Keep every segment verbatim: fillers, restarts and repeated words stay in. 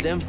trust him.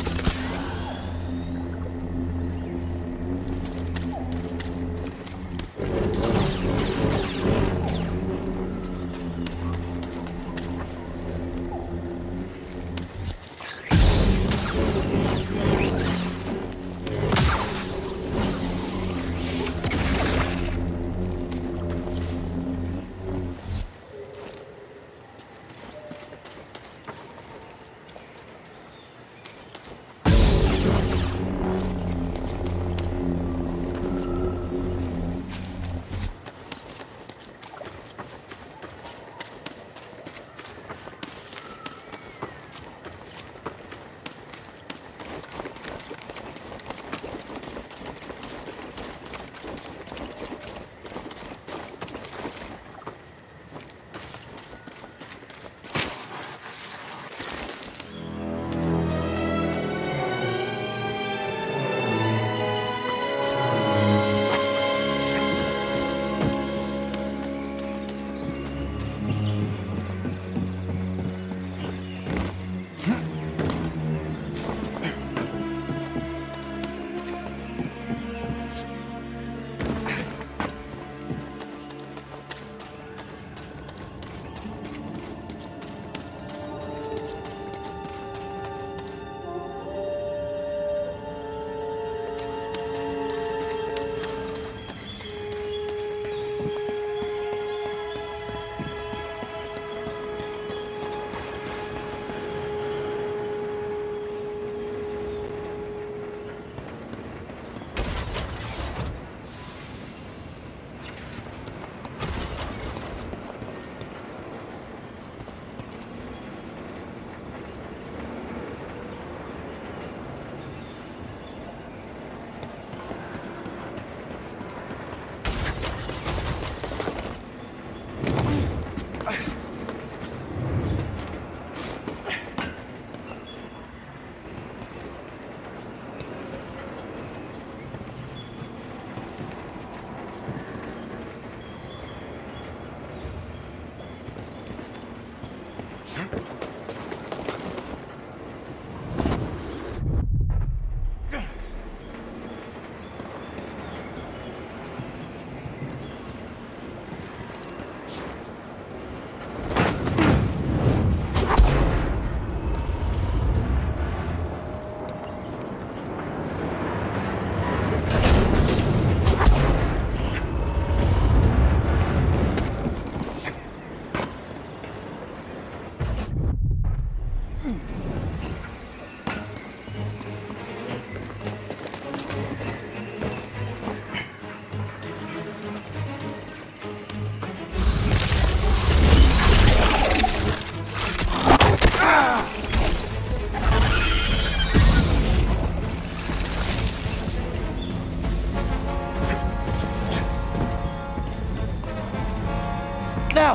Now!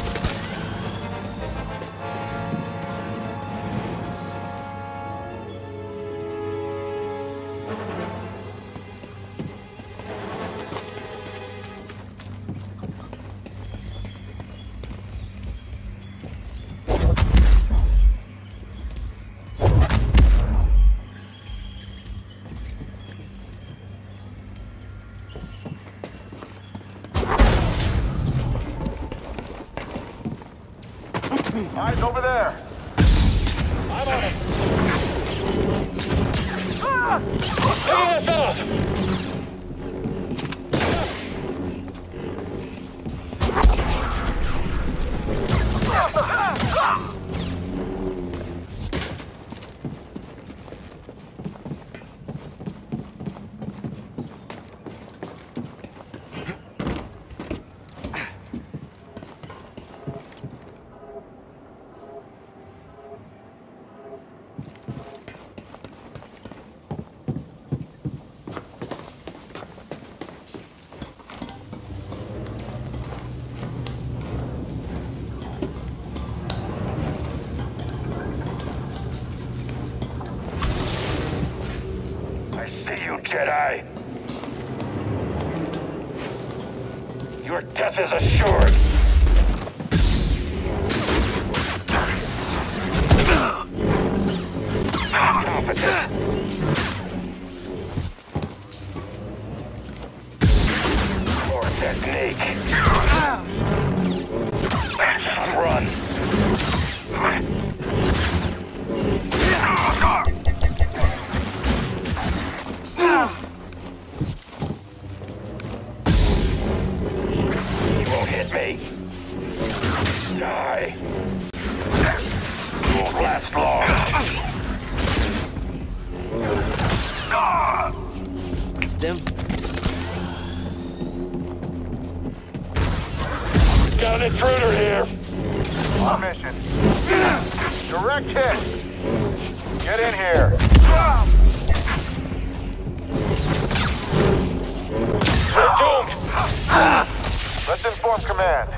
Eyes over there. I'm on it. Ah! Hey, fella! Jedi. Your death is assured. Ah! last long. Stim? Got an intruder here. Our mission. Direct hit. Get in here. We're doomed. Let's inform command.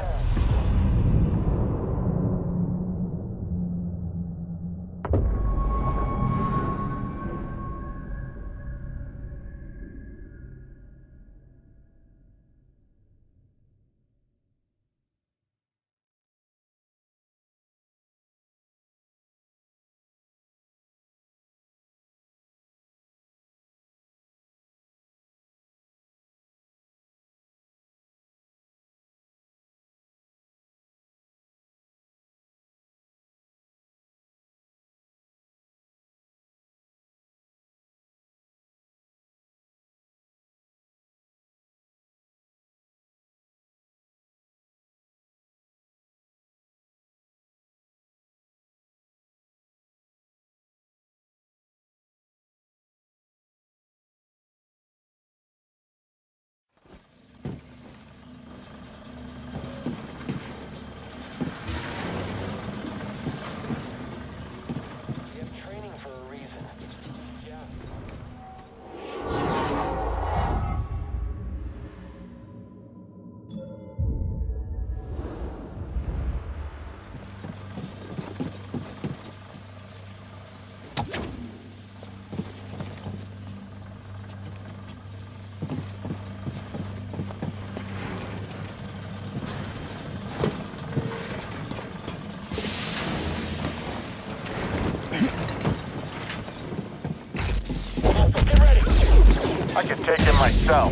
I can take him myself.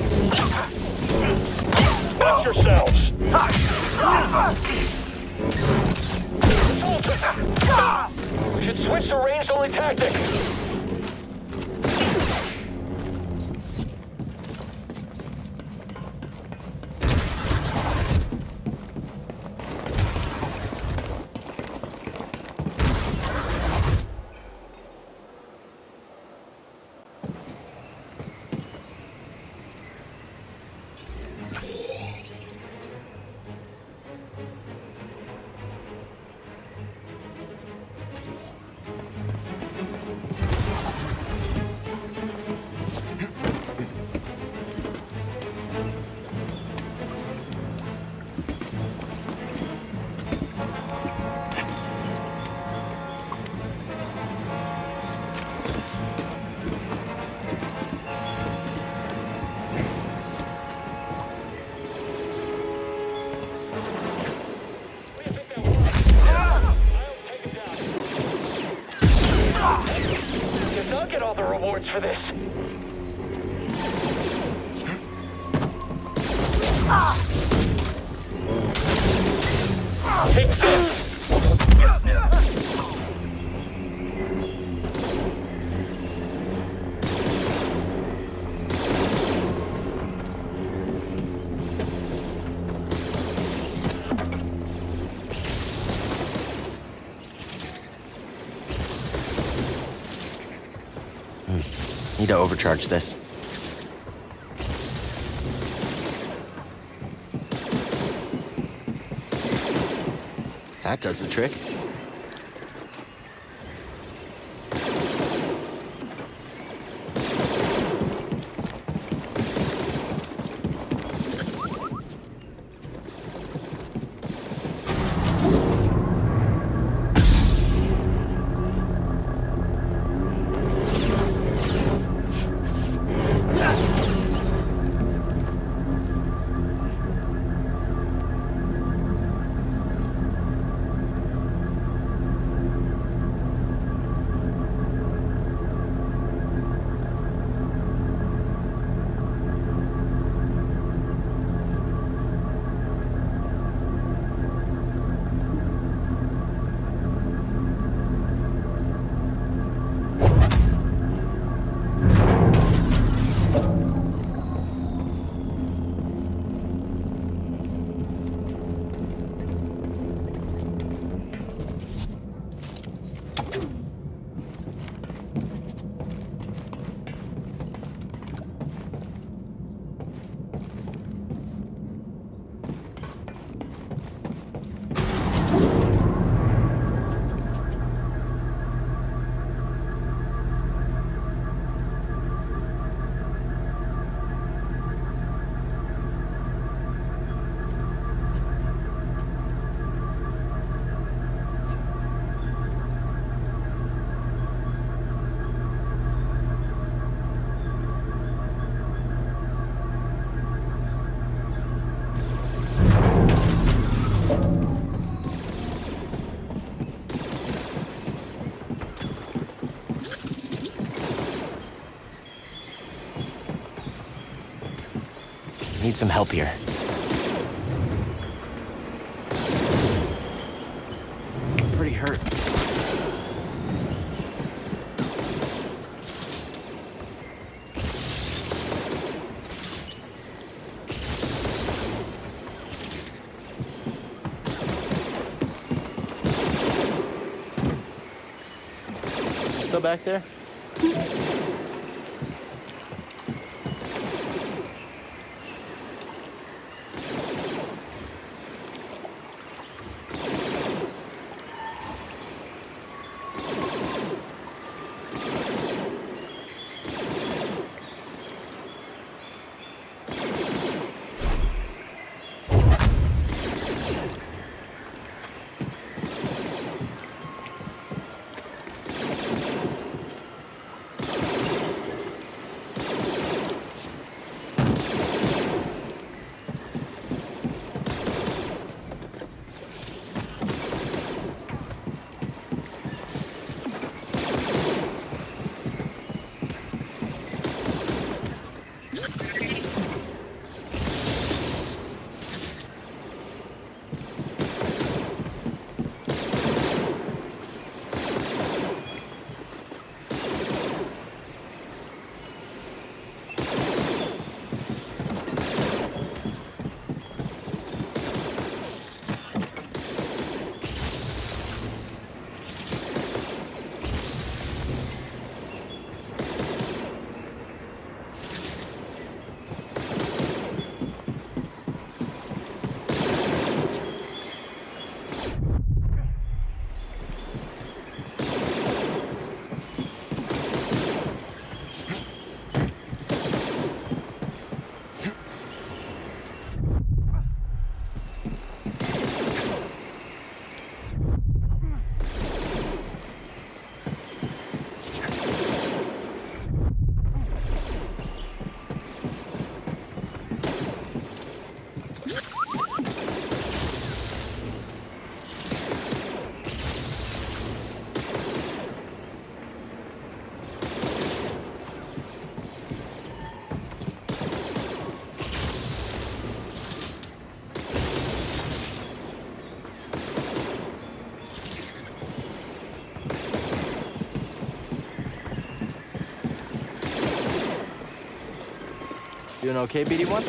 Watch yourselves. We should switch to range-only tactics. I'll get all the rewards for this. Take this! Need to overcharge this. That does the trick. Need some help here. Pretty hurt. Still back there? Doing okay, B D one?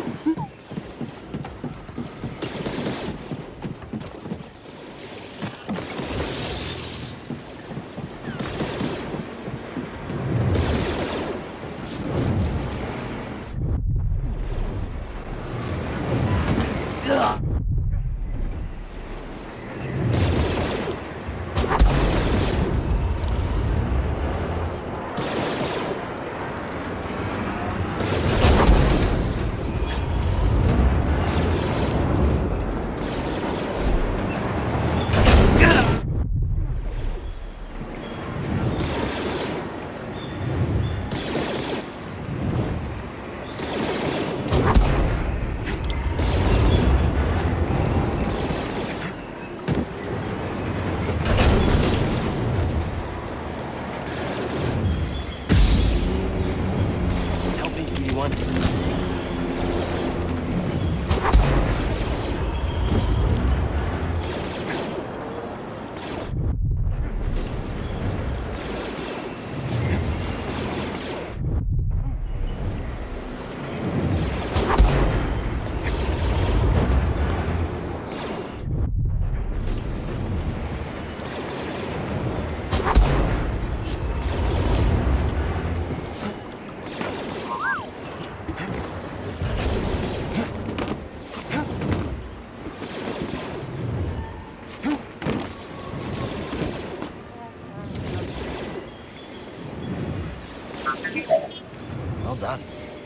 Well done.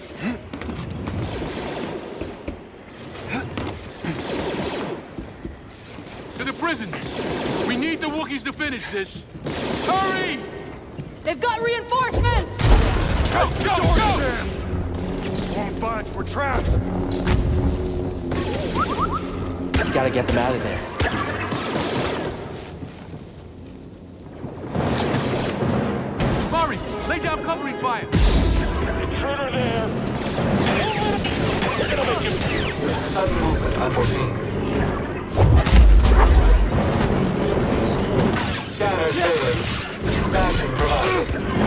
To the prisons! We need the Wookiees to finish this! Hurry! They've got reinforcements! Go, go, go! Won't budge, we're trapped! You gotta get them out of there. Murray, lay down covering fire! Intruder there! You're gonna be Sudden movement unforeseen. Scanner failing. Bashing provided.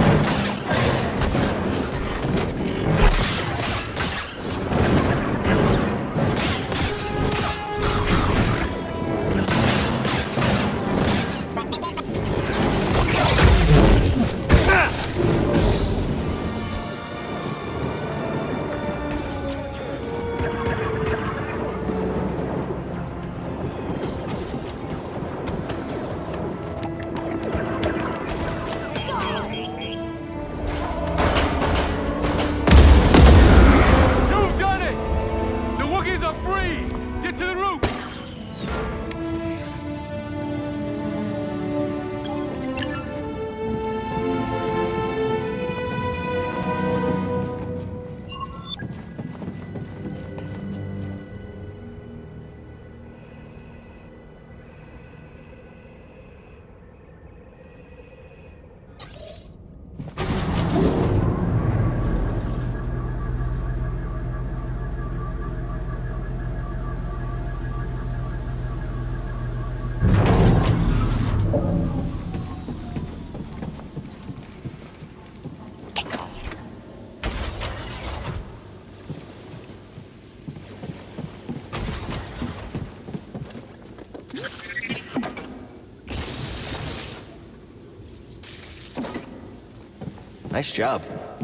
Nice job.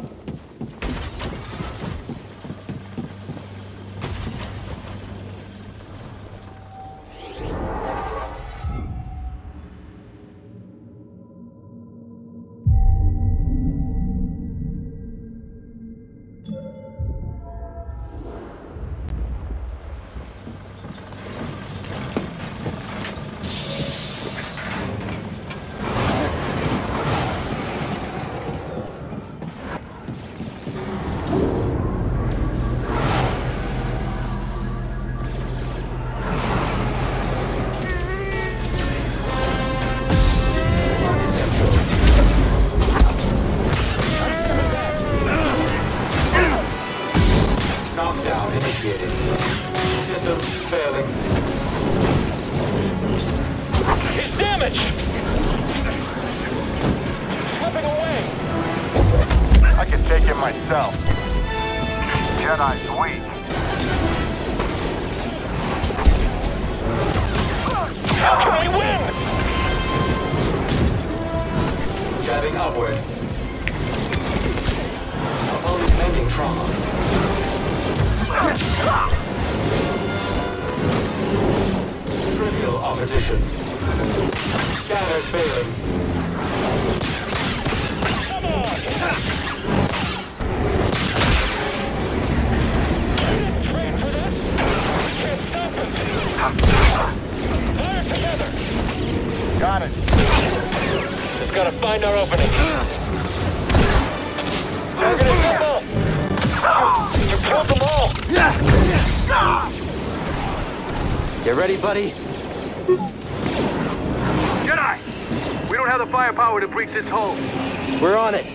Knockdown initiated. System failing. He's damaged! Slipping away! I can take him myself. Jedi's weak. How can we win? Jabbing upward. Opponent pending trauma. Trivial opposition. Scanners failing. Come on! Train for that? We can't stop him! Fire together! Got it. Just gotta find our opening. Targeting them all! You killed them all! Get ready, buddy. Jedi! We don't have the firepower to breach its hold. We're on it.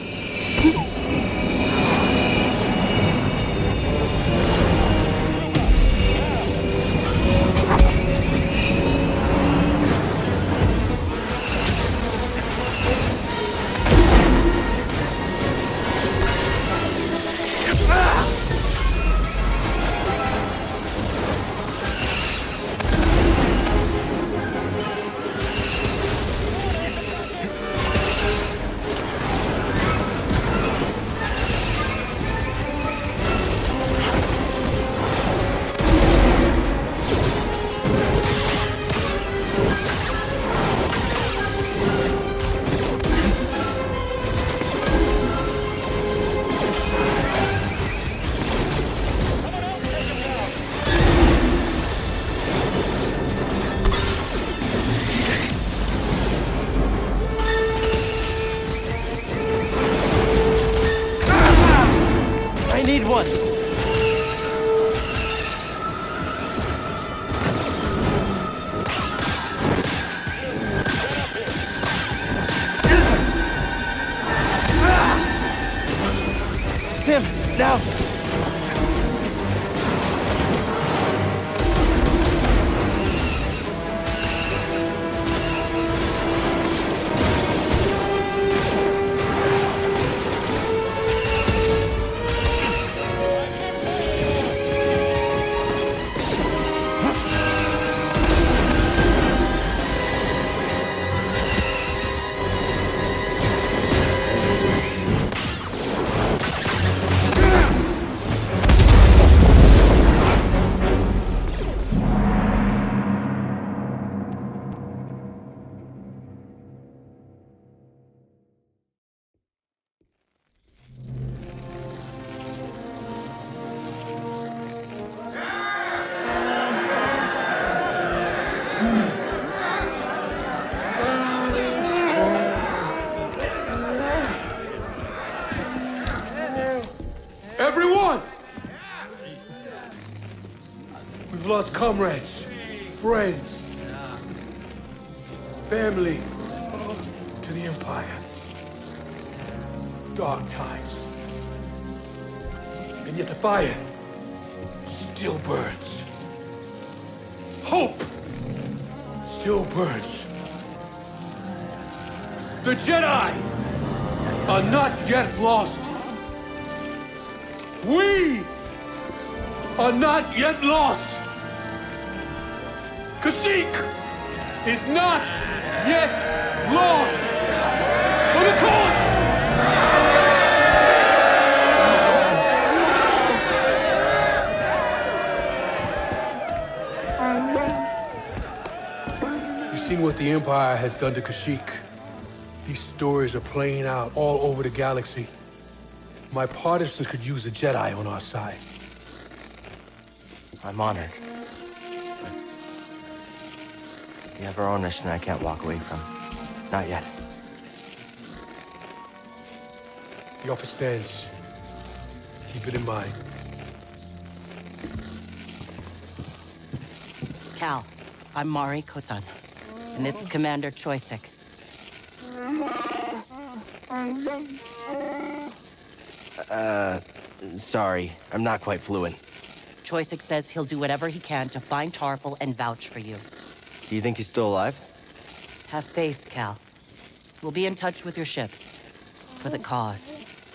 Need one. Stim, now. comrades, friends, family to the Empire. Dark times. And yet the fire still burns. Hope still burns. The Jedi are not yet lost. We are not yet lost. Kashyyyk is not yet lost. For the cause! You've seen what the Empire has done to Kashyyyk. These stories are playing out all over the galaxy. My partisans could use a Jedi on our side. I'm honored. But we have our own mission I can't walk away from. Not yet. The offer stands. Keep it in mind. Cal, I'm Mari Kosan, and this is Commander Choyyssyk. Uh, sorry. I'm not quite fluent. Choyyssyk says he'll do whatever he can to find Tarfful and vouch for you. Do you think he's still alive? Have faith, Cal. We'll be in touch with your ship. For the cause.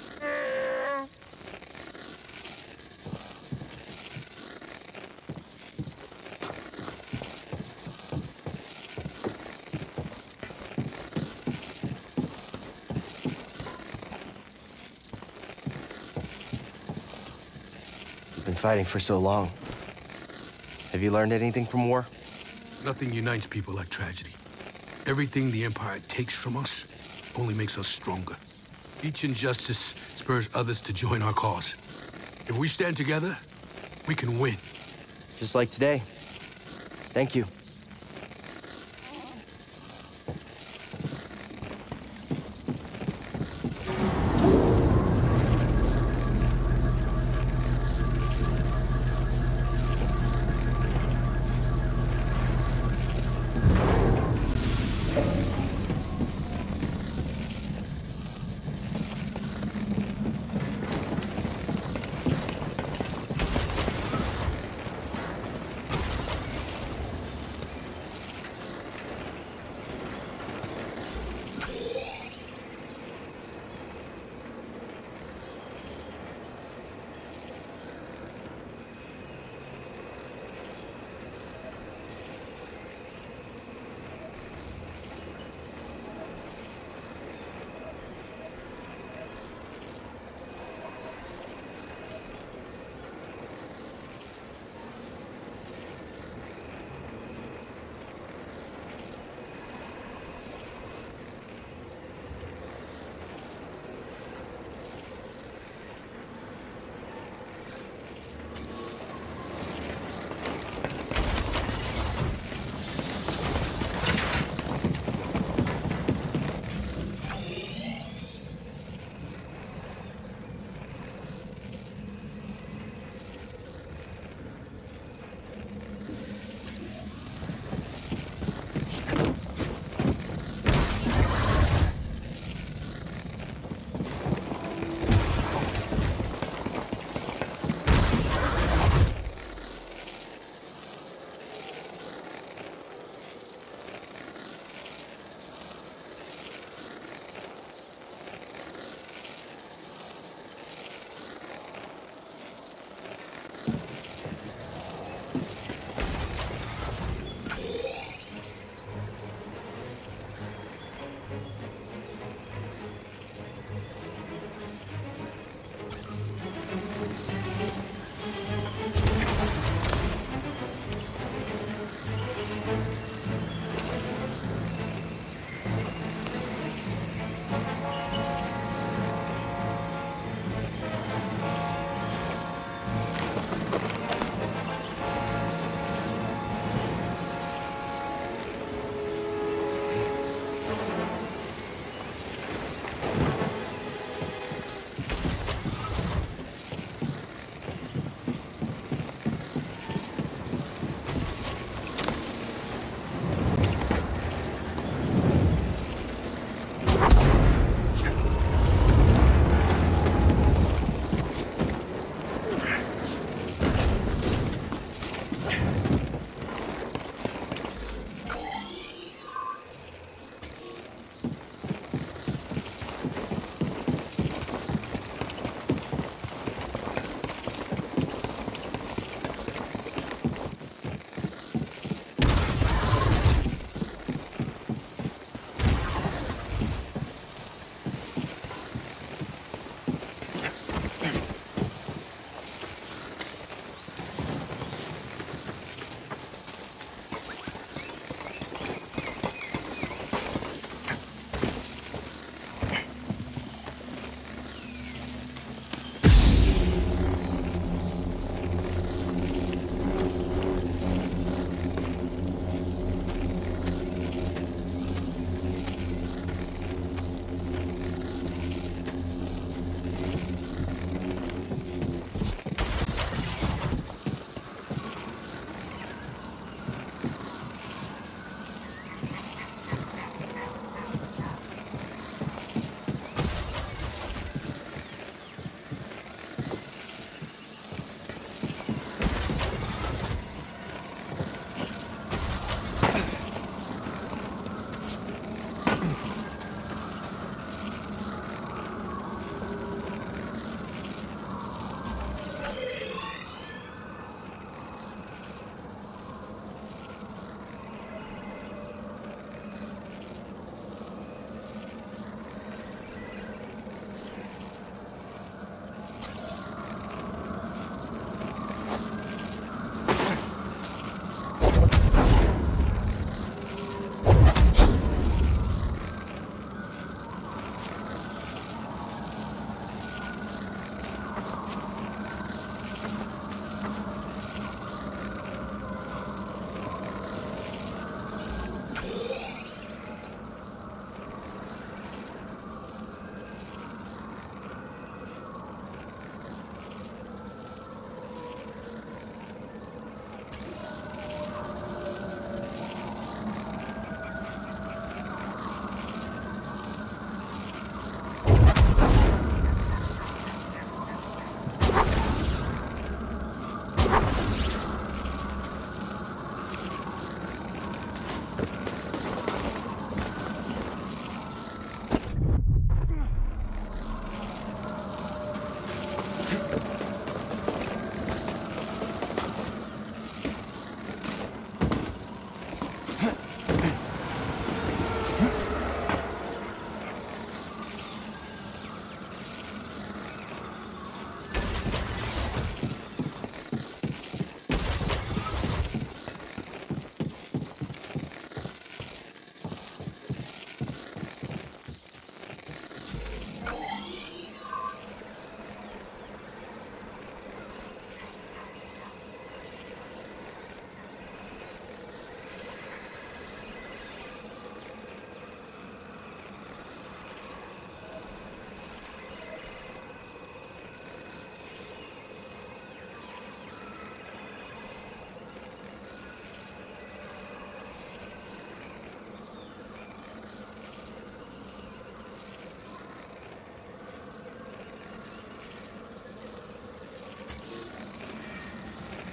Been fighting for so long. Have you learned anything from war? Nothing unites people like tragedy. Everything the Empire takes from us only makes us stronger. Each injustice spurs others to join our cause. If we stand together, we can win. Just like today. Thank you.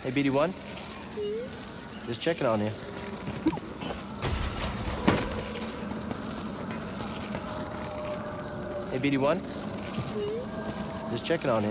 Hey, B D one? Just checking on you. Hey, B D one? Just checking on you.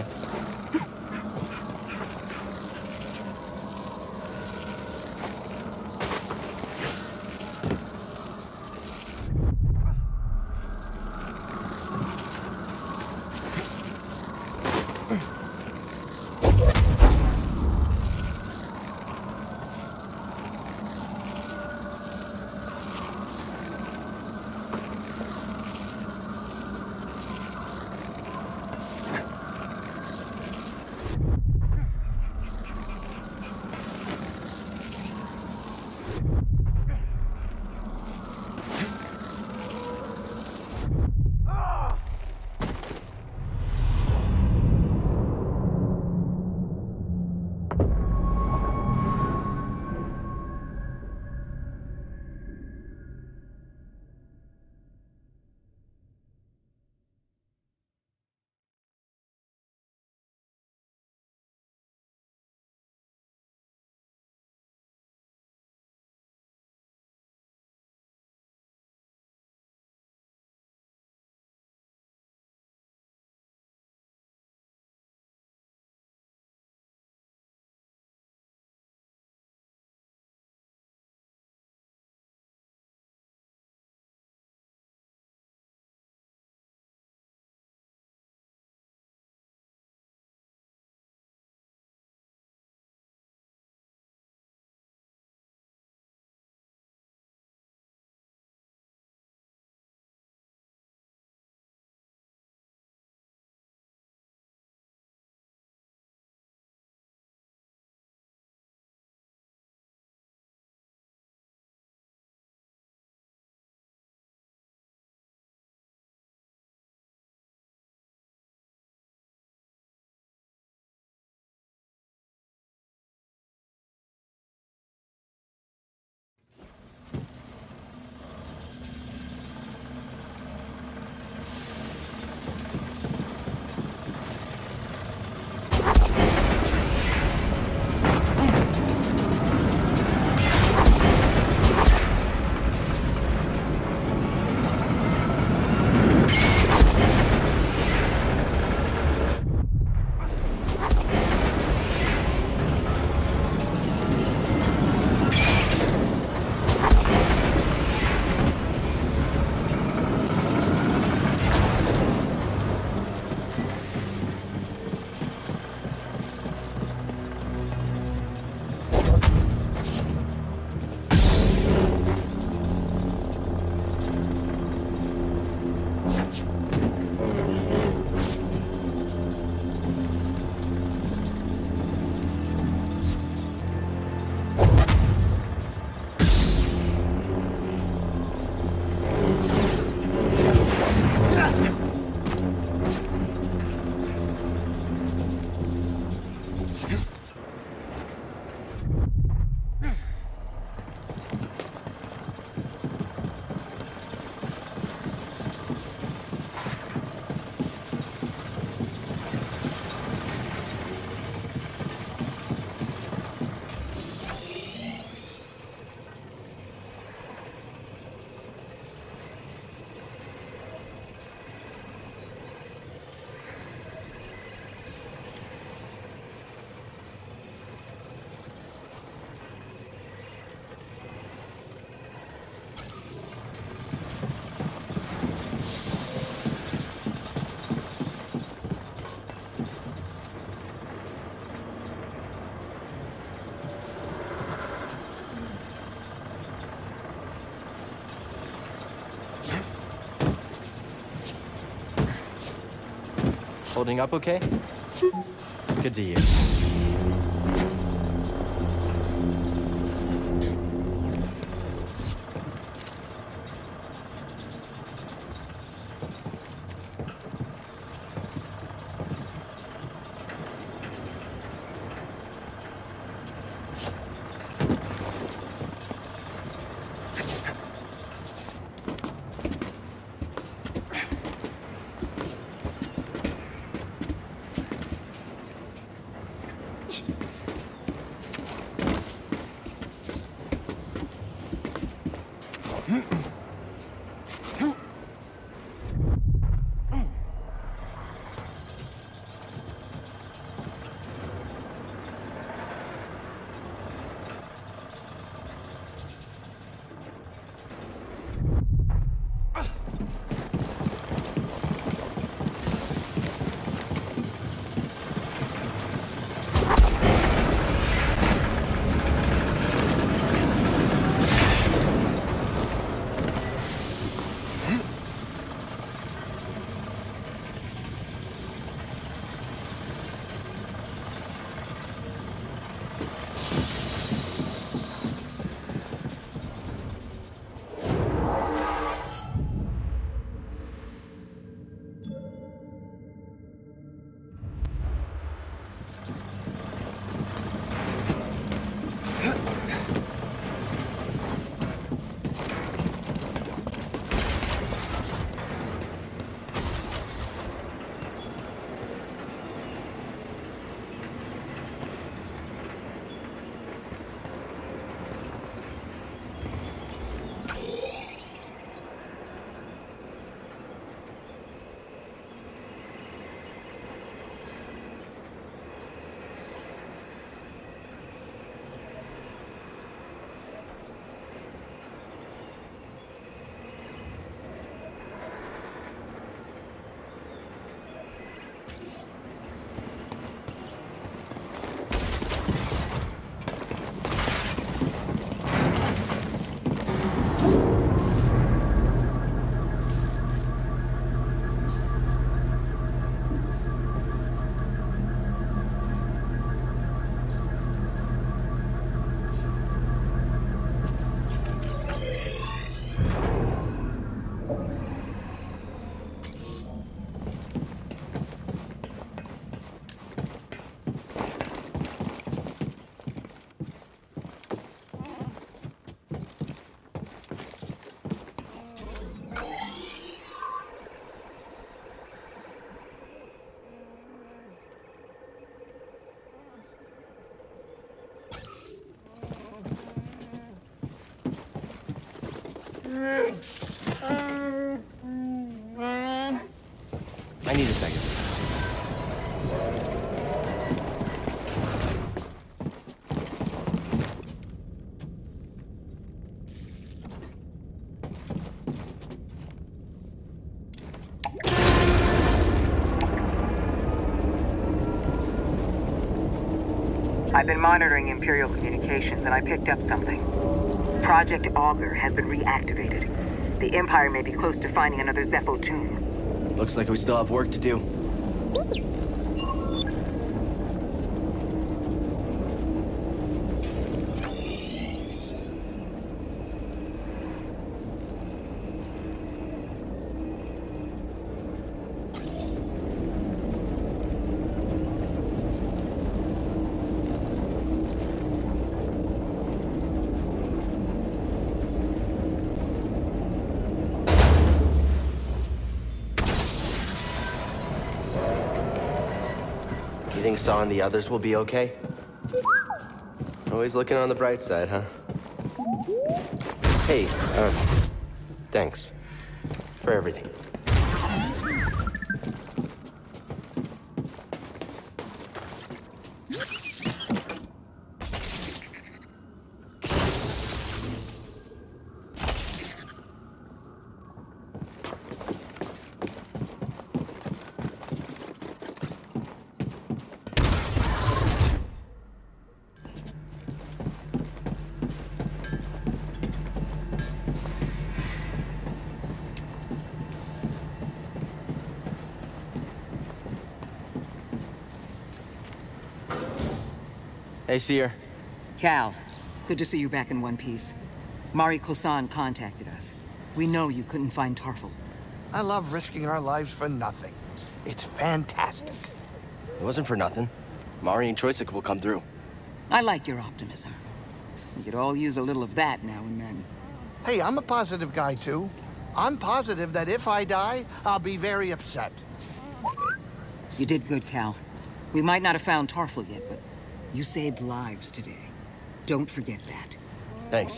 Holding up okay? Good to hear. I need a second. I've been monitoring Imperial communications, and I picked up something. Project Augur has been reactivated. The Empire may be close to finding another Zeffo tomb. Looks like we still have work to do. You think Saw and the others will be okay? Always looking on the bright side, huh? Hey, um, thanks for everything. Hey, Seer. Cal, good to see you back in one piece. Mari Kosan contacted us. We know you couldn't find Tarful. I love risking our lives for nothing. It's fantastic. It wasn't for nothing. Mari and Choyyssyk will come through. I like your optimism. We could all use a little of that now and then. Hey, I'm a positive guy, too. I'm positive that if I die, I'll be very upset. You did good, Cal. We might not have found Tarful yet, but you saved lives today. Don't forget that. Thanks.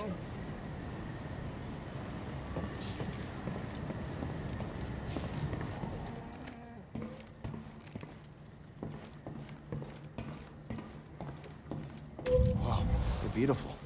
Wow, you're beautiful.